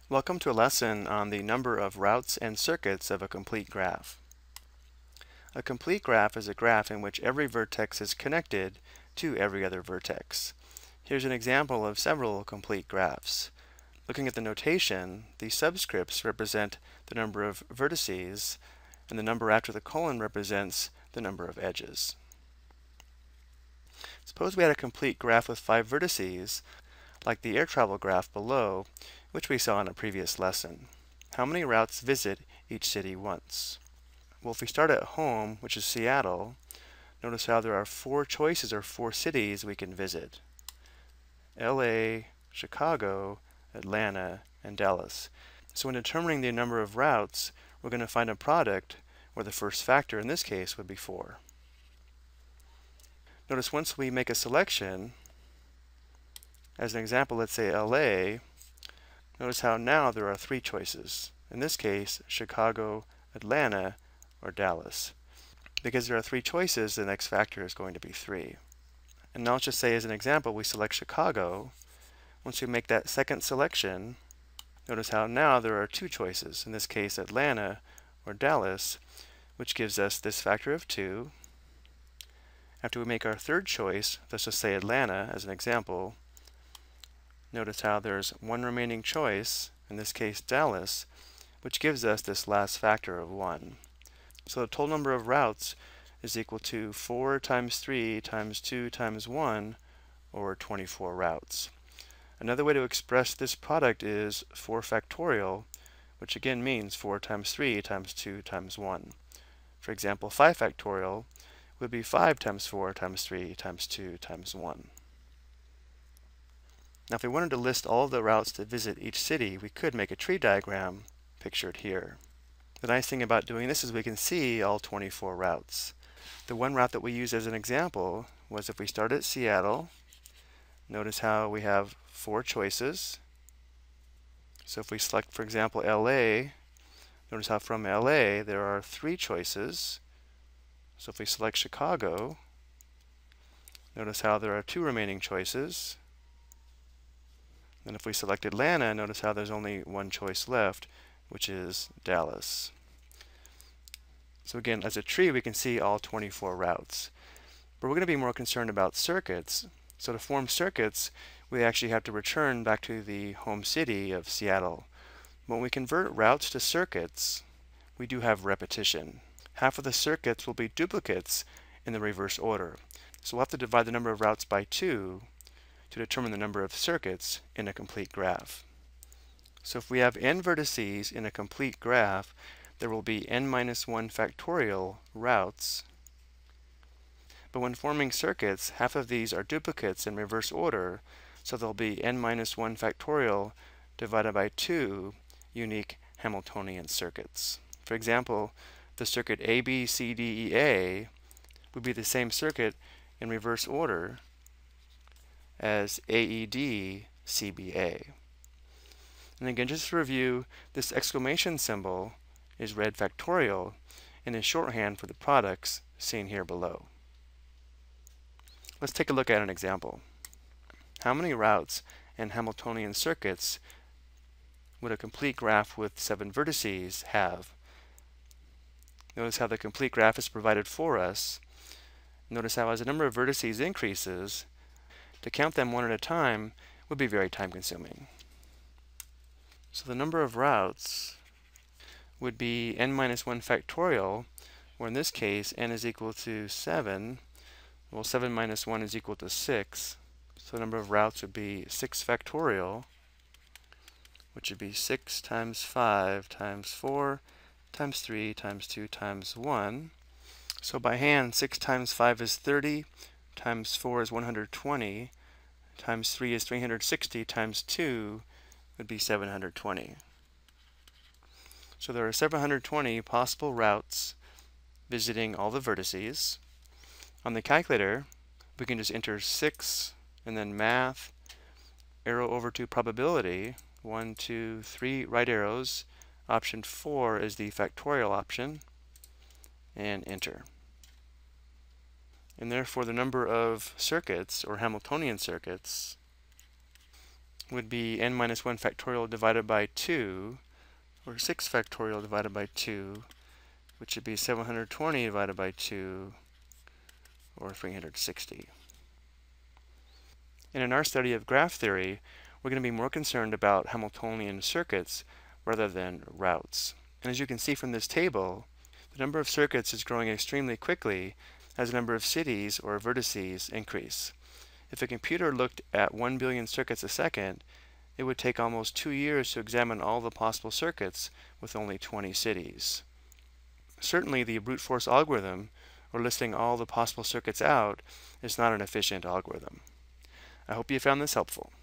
Welcome to a lesson on the number of routes and circuits of a complete graph. A complete graph is a graph in which every vertex is connected to every other vertex. Here's an example of several complete graphs. Looking at the notation, the subscripts represent the number of vertices, and the number after the colon represents the number of edges. Suppose we had a complete graph with 5 vertices, like the air travel graph below, which we saw in a previous lesson. How many routes visit each city once? Well, if we start at home, which is Seattle, notice how there are 4 choices or 4 cities we can visit: LA, Chicago, Atlanta, and Dallas. So when determining the number of routes, we're going to find a product where the first factor in this case would be 4. Notice once we make a selection, as an example, let's say LA, notice how now there are 3 choices. In this case, Chicago, Atlanta, or Dallas. Because there are 3 choices, the next factor is going to be 3. And now let's just say as an example, we select Chicago. Once we make that second selection, notice how now there are 2 choices. In this case, Atlanta or Dallas, which gives us this factor of 2. After we make our third choice, let's just say Atlanta as an example, notice how there's 1 remaining choice, in this case Dallas, which gives us this last factor of 1. So the total number of routes is equal to 4 times 3 times 2 times 1, or 24 routes. Another way to express this product is 4 factorial, which again means 4 times 3 times 2 times 1. For example, 5 factorial would be 5 times 4 times 3 times 2 times 1. Now if we wanted to list all of the routes to visit each city, we could make a tree diagram pictured here. The nice thing about doing this is we can see all 24 routes. The one route that we used as an example was if we start at Seattle, notice how we have 4 choices. So if we select, for example, LA, notice how from LA there are 3 choices. So if we select Chicago, notice how there are 2 remaining choices. And if we select Atlanta, notice how there's only 1 choice left, which is Dallas. So again, as a tree, we can see all 24 routes. But we're going to be more concerned about circuits. So to form circuits, we actually have to return back to the home city of Seattle. When we convert routes to circuits, we do have repetition. Half of the circuits will be duplicates in the reverse order. So we'll have to divide the number of routes by 2 to determine the number of circuits in a complete graph. So if we have n vertices in a complete graph, there will be n minus 1 factorial routes. But when forming circuits, half of these are duplicates in reverse order, so there'll be n minus 1 factorial divided by 2 unique Hamiltonian circuits. For example, the circuit ABCDEA would be the same circuit in reverse order as AEDCBA. And again, just to review, this exclamation symbol is read factorial and is shorthand for the products seen here below. Let's take a look at an example. How many routes and Hamiltonian circuits would a complete graph with 7 vertices have? Notice how the complete graph is provided for us. Notice how as the number of vertices increases, to count them one at a time would be very time-consuming. So the number of routes would be n minus 1 factorial, or in this case, n is equal to 7. Well, 7 minus 1 is equal to 6. So the number of routes would be 6 factorial, which would be 6 times 5 times 4 times 3 times 2 times 1. So by hand, 6 times 5 is 30, times 4 is 120, times 3 is 360, times 2 would be 720. So there are 720 possible routes visiting all the vertices. On the calculator, we can just enter 6 and then math, arrow over to probability, 1, 2, 3 right arrows. Option 4 is the factorial option, and enter. And therefore the number of circuits, or Hamiltonian circuits, would be n minus 1 factorial divided by 2, or 6 factorial divided by 2, which would be 720 divided by 2, or 360. And in our study of graph theory, we're going to be more concerned about Hamiltonian circuits rather than routes. And as you can see from this table, the number of circuits is growing extremely quickly as the number of cities or vertices increase. If a computer looked at 1 billion circuits a second, it would take almost 2 years to examine all the possible circuits with only 20 cities. Certainly the brute force algorithm, or listing all the possible circuits out, is not an efficient algorithm. I hope you found this helpful.